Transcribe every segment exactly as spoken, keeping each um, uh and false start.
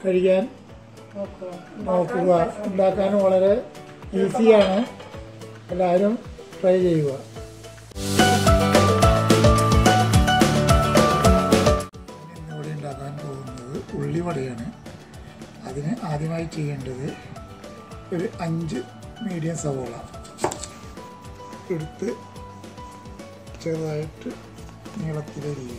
കഴിക്കാൻ നോക്കുക. ഉണ്ടാക്കാൻ വളരെ ഈസിയാണ്. എല്ലാവരും ട്രൈ ചെയ്യുക. ഇന്നിവിടെ ഉണ്ടാക്കാൻ പോകുന്നത് ഉള്ളിവടയാണ്. അതിന് ആദ്യമായി ചെയ്യേണ്ടത് ഒരു അഞ്ച് മീഡിയം സവോള എടുത്ത് ചെറുതായിട്ട് നീളത്തിലരിയുക.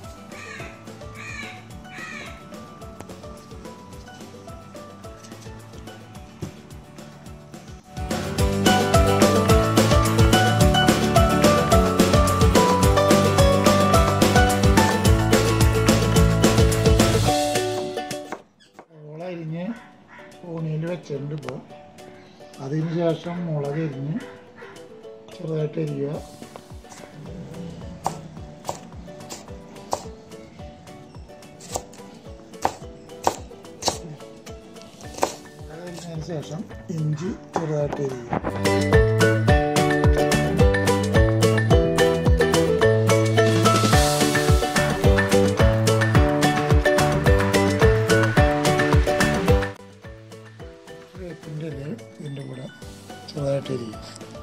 സവോള അരിഞ്ഞ് ഊണിയിൽ വെച്ചിട്ടുണ്ട്. ഇപ്പോൾ അതിന് ശേഷം മുളക് അരിഞ്ഞ് ചെറുതായിട്ട് അരിയുക. അതിന് ശേഷം ഇഞ്ചി ചെറുതായിട്ട് അരിയുക. വേപ്പിൻ്റെ ഇല ഇതിൻ്റെ കൂടെ ചെറുതായിട്ട് അരിയുക.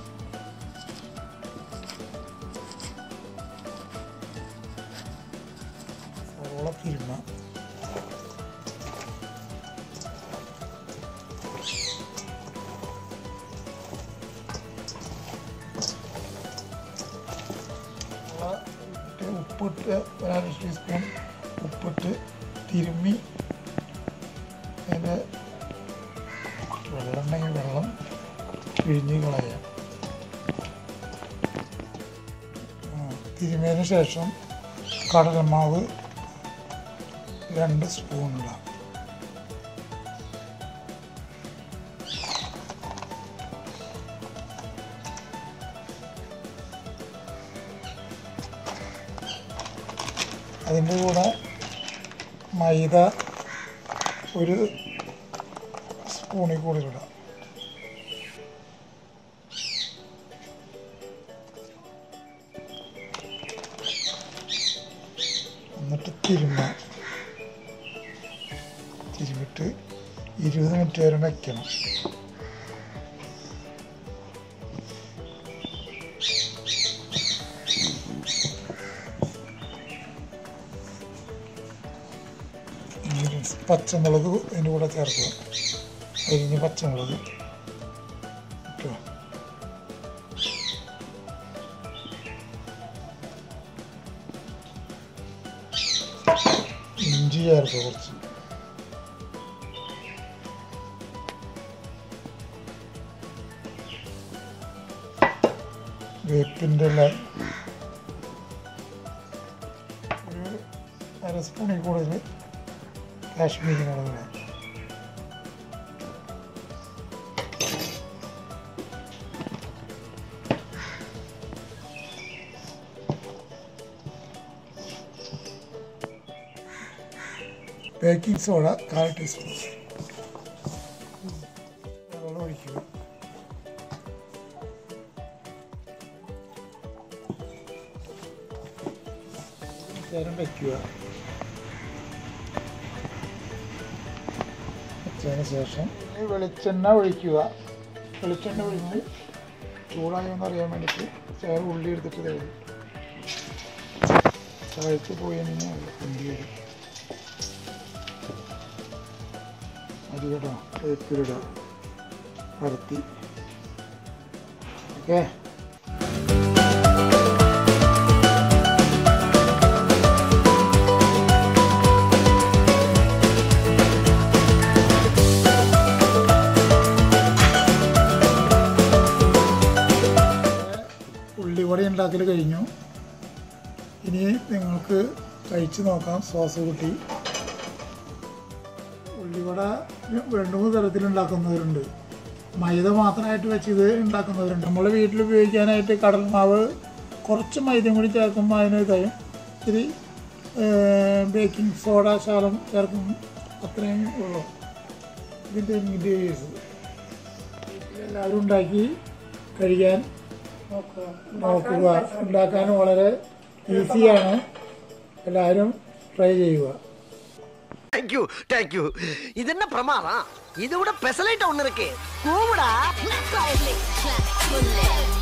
സവോള തിരുമ്മ. ഉപ്പിട്ട് ഒരു അര ടീസ്പൂൺ ഉപ്പിട്ട് തിരുമ്മി അതിൻ്റെ വെള്ളം ഉണ്ടെങ്കിൽ വെള്ളം പിഴിഞ്ഞ് കളയാം. തിരുമ്മിയതിന് ശേഷം കടലമാവ് രണ്ട് സ്പൂൺ ഇടാം. അതിൻ്റെ കൂടെ മൈദ ഒരു സ്പൂണിൽ കൂടി ഇടാം. എന്നിട്ട് തിരുമ്മാം. തിരുമിട്ട് ഇരുപത് മിനിറ്റ് വരെ വയ്ക്കണം. പച്ചമുളക് അതിൻ്റെ കൂടെ ചേർക്കുക. അരിഞ്ഞ് പച്ചമുളക് ഇട്ടോ. ഇഞ്ചി ചേർക്കുക കുറച്ച്. വേപ്പിൻ്റെ ഇല ഒരു അര സ്പൂണിൽ കൂടുതൽ കാശ്മീരി മുളക്. ബേക്കിംഗ് സോഡ കാൽ ടീസ്പൂൺ. വെള്ളം ഒഴിക്കുക. നേരം വയ്ക്കുക. വെച്ചതിന് ശേഷം വെളിച്ചെണ്ണ ഒഴിക്കുക. വെളിച്ചെണ്ണ ഒഴിച്ച് ചൂടായോന്ന് അറിയാൻ വേണ്ടിയിട്ട് ചേർ ഉള്ളി എടുത്തിട്ട് തരും. താഴ്ത്തി പോയി കഴിഞ്ഞാൽ ഉള്ളി വരും. അരിയിടാം, വേപ്പിലിടാം, പരത്തി. ഓക്കെ. ഉള്ളിവട ഉണ്ടാക്കൽ കഴിഞ്ഞു. ഇനി നിങ്ങൾക്ക് കഴിച്ച് നോക്കാം. സോസ് കൂട്ടി ഉള്ളിവട രണ്ട് മൂന്ന് തരത്തിലുണ്ടാക്കുന്നവരുണ്ട്. മൈദ മാത്രമായിട്ട് വെച്ച് ഇത് ഉണ്ടാക്കുന്നവരുണ്ട്. നമ്മൾ വീട്ടിൽ ഉപയോഗിക്കാനായിട്ട് കടൽമാവ് കുറച്ച് മൈദയും കൂടി ചേർക്കുമ്പോൾ അതിന് കഴിയും. ഇത്തിരി ബേക്കിംഗ് സോഡ ശാലം ചേർക്കും. അത്രയും ഉള്ളൂ ഇതിൻ്റെ ഇൻഗ്രീഡിയൻസ്. വീട്ടിലെല്ലാവരും ഉണ്ടാക്കി കഴിക്കാൻ നോക്കുക. ഉണ്ടാക്കാൻ വളരെ ഈസിയാണ്. എല്ലാവരും ട്രൈ ചെയ്യുക. தேங்க் யூ தேங்க் யூ இது என்ன பிரமாதம் இதை விட பெசலைட் ஒண்ணு இருக்கு கூவுடா